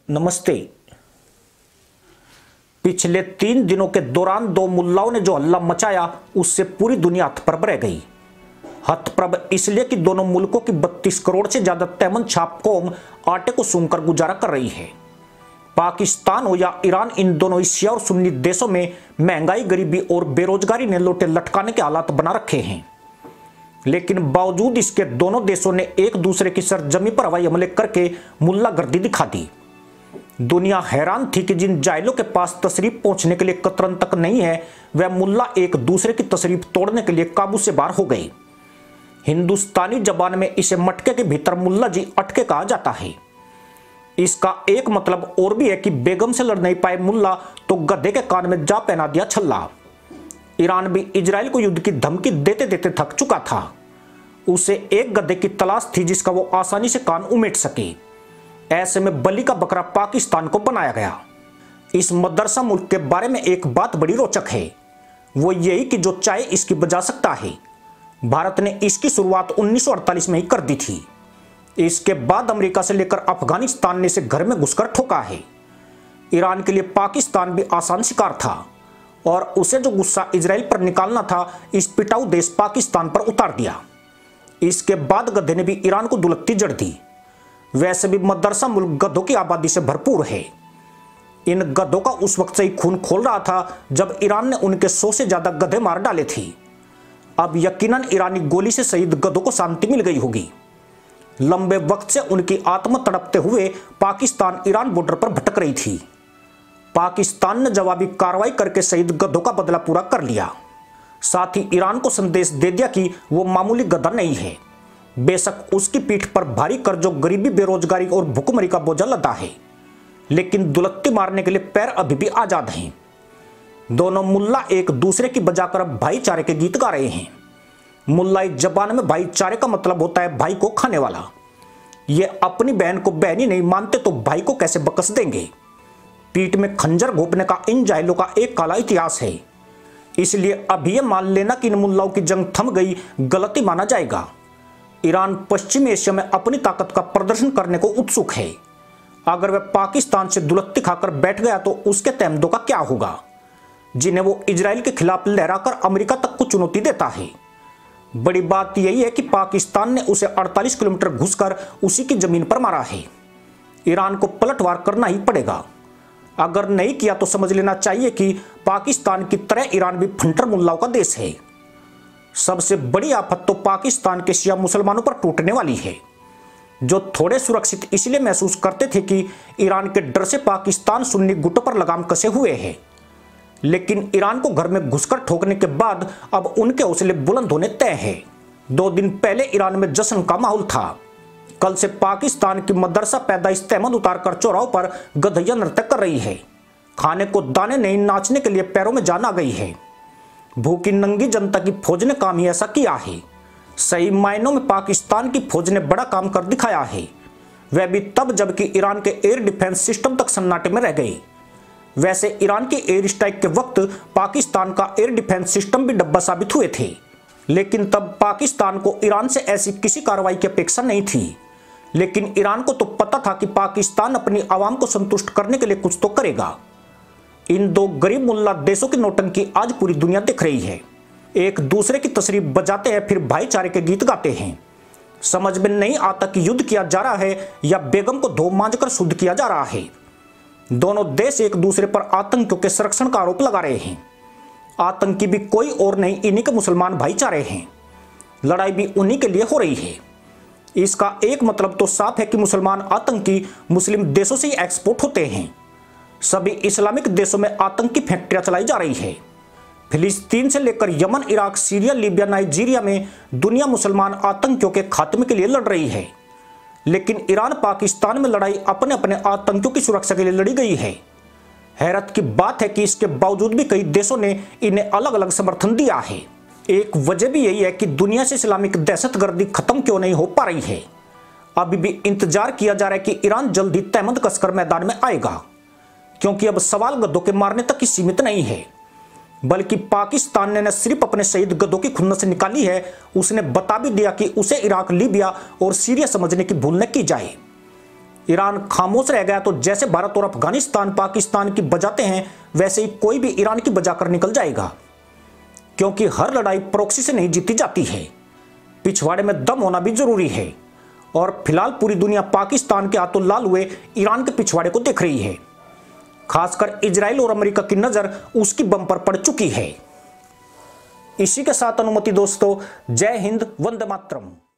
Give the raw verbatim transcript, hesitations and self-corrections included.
नमस्ते। पिछले तीन दिनों के दौरान दो मुल्लाओं ने जो हल्ला मचाया उससे पूरी दुनिया हतप्रभ रह गई। हतप्रभ इसलिए कि दोनों मुल्कों की बत्तीस करोड़ से ज्यादा तैमन छाप कौम आटे को सूंघकर गुजारा कर रही है। पाकिस्तान हो या ईरान, इन दोनों एशिया और सुन्नी देशों में महंगाई, गरीबी और बेरोजगारी ने लोटे लटकाने के हालात बना रखे हैं। लेकिन बावजूद इसके दोनों देशों ने एक दूसरे की सरजमी पर हवाई हमले करके मुल्लागर्दी दिखा दी। दुनिया हैरान थी कि जिन जाहिलों के पास तशरीफ पहुंचने के लिए कतरन तक नहीं है, वह मुल्ला एक दूसरे की तशरीफ तोड़ने के लिए काबू से बाहर हो गए। हिंदुस्तानी जबान में इसे मटके के भीतर मुल्ला जी अटके कहा जाता है। इसका एक मतलब और भी है कि बेगम से लड़ नहीं पाए मुल्ला तो गधे के कान में जा पहना दिया छल्ला। ईरान भी इजराइल को युद्ध की धमकी देते देते थक चुका था। उसे एक गधे की तलाश थी जिसका वो आसानी से कान उमेट सके। ऐसे में बलि का बकरा पाकिस्तान को बनाया गया। इस मदरसा मुल्क के बारे में एक बात बड़ी रोचक है, वो यही कि जो चाहे इसकी बजा सकता है। भारत ने इसकी शुरुआत उन्नीस सौ अड़तालीस में ही कर दी थी। इसके बाद अमेरिका से लेकर अफगानिस्तान ने इसे घर में घुसकर ठोका है। ईरान के लिए पाकिस्तान भी आसान शिकार था और उसे जो गुस्सा इजराइल पर निकालना था, इस पिटाऊ देश पाकिस्तान पर उतार दिया। इसके बाद गधे ने भी ईरान को दुलत्ती जड़ दी। वैसे भी मदरसा मुल्क गधों की आबादी से भरपूर है। इन गधों का उस वक्त से ही खून खोल रहा था जब ईरान ने उनके सौ से ज्यादा गधे मार डाले थे। अब यकीनन ईरानी गोली से शहीद गधों को शांति मिल गई होगी। लंबे वक्त से उनकी आत्मा तड़पते हुए पाकिस्तान ईरान बॉर्डर पर भटक रही थी। पाकिस्तान ने जवाबी कार्रवाई करके शहीद गधों का बदला पूरा कर लिया। साथ ही ईरान को संदेश दे दिया कि वो मामूली गधा नहीं है। बेशक उसकी पीठ पर भारी कर्जों, गरीबी, बेरोजगारी और भुखमरी का बोझा लदा है, लेकिन दुलत्ती मारने के लिए पैर अभी भी आजाद हैं। दोनों मुल्ला एक दूसरे की बजाकर अब भाईचारे के गीत गा रहे हैं। मुल्लाई जबान में भाईचारे का मतलब होता है भाई को खाने वाला। ये अपनी बहन को बहन ही नहीं मानते तो भाई को कैसे बकस देंगे। पीठ में खंजर घोंपने का इन जाहिलों का एक काला इतिहास है। इसलिए अभी यह मान लेना कि इन मुल्लाओं की जंग थम गई गलती माना जाएगा। ईरान पश्चिमी एशिया में अपनी ताकत का प्रदर्शन करने को उत्सुक है। अगर वह पाकिस्तान से दुलत्ती खाकर बैठ गया तो उसके तहमदों का क्या होगा, जिन्हें वो इजराइल के खिलाफ लहराकर अमेरिका तक को चुनौती देता है। बड़ी बात यही है कि पाकिस्तान ने उसे अड़तालीस किलोमीटर घुसकर उसी की जमीन पर मारा है। ईरान को पलटवार करना ही पड़ेगा। अगर नहीं किया तो समझ लेना चाहिए कि पाकिस्तान की तरह ईरान भी फंटर मुल्लाओं का देश है। सबसे बड़ी आफत तो पाकिस्तान के शिया मुसलमानों पर टूटने वाली है, जो थोड़े सुरक्षित इसलिए महसूस करते थे कि ईरान के डर से पाकिस्तान सुन्नी गुटों पर लगाम कसे हुए है। लेकिन ईरान को घर में घुसकर ठोकने के बाद अब उनके हौसले बुलंद होने तय है। दो दिन पहले ईरान में जश्न का माहौल था। कल से पाकिस्तान की मदरसा पैदाइश तहमद उतारकर चौराहों पर गधैया नृत्य कर रही है। खाने को दाने नहीं, नाचने के लिए पैरों में जान आ गई है। भूखी नंगी जनता की फौज ने काम ही ऐसा किया है। सही मायनों में पाकिस्तान की फौज ने बड़ा काम कर दिखाया है, वह भी तब जबकि ईरान के एयर डिफेंस सिस्टम तक सन्नाटे में रह गए। वैसे ईरान की एयर स्ट्राइक के वक्त पाकिस्तान का एयर डिफेंस सिस्टम भी डब्बा साबित हुए थे, लेकिन तब पाकिस्तान को ईरान से ऐसी किसी कार्रवाई की अपेक्षा नहीं थी। लेकिन ईरान को तो पता था कि पाकिस्तान अपनी आवाम को संतुष्ट करने के लिए कुछ तो करेगा। इन दो गरीब मुल्ला देशों की नौटंकी आज पूरी दुनिया देख रही है। एक दूसरे की तशरीफ बजाते हैं, फिर भाईचारे के गीत गाते हैं। समझ में नहीं आता कि युद्ध किया जा रहा है या बेगम को धो मांझ कर शुद्ध किया जा रहा है। दोनों देश एक दूसरे पर आतंकियों के संरक्षण का आरोप लगा रहे हैं। आतंकी भी कोई और नहीं, इन्हीं के मुसलमान भाईचारे हैं। लड़ाई भी उन्हीं के लिए हो रही है। इसका एक मतलब तो साफ है कि मुसलमान आतंकी मुस्लिम देशों से ही एक्सपोर्ट होते हैं। सभी इस्लामिक देशों में आतंकी फैक्ट्रियां चलाई जा रही है। फिलिस्तीन से लेकर Yemen, Iraq, Syria, Libya, Nigeria में दुनिया मुसलमान आतंकियों के खात्मे के लिए लड़ रही है। लेकिन ईरान पाकिस्तान में लड़ाई अपने अपने आतंकियों की सुरक्षा के लिए लड़ी गई है। हैरत की बात है कि इसके बावजूद भी कई देशों ने इन्हें अलग अलग समर्थन दिया है। एक वजह भी यही है कि दुनिया से इस्लामिक दहशतगर्दी खत्म क्यों नहीं हो पा रही है। अभी भी इंतजार किया जा रहा है कि ईरान जल्दी तहमद कसकर मैदान में आएगा, क्योंकि अब सवाल गद्दों के मारने तक ही सीमित नहीं है, बल्कि पाकिस्तान ने न सिर्फ अपने शहीद गद्दों की खुन्नस निकाली है, उसने बता भी दिया कि उसे इराक, लीबिया और सीरिया समझने की भूल न की जाए। ईरान खामोश रह गया तो जैसे भारत और अफगानिस्तान पाकिस्तान की बजाते हैं, वैसे ही कोई भी ईरान की बजाकर निकल जाएगा, क्योंकि हर लड़ाई प्रॉक्सी से नहीं जीती जाती है। पिछवाड़े में दम होना भी जरूरी है, और फिलहाल पूरी दुनिया पाकिस्तान के हाथों लाल हुए ईरान के पिछवाड़े को देख रही है। खासकर इजराइल और अमेरिका की नजर उसकी बम पर पड़ चुकी है। इसी के साथ अनुमति दोस्तों, जय हिंद, वंदे मातरम।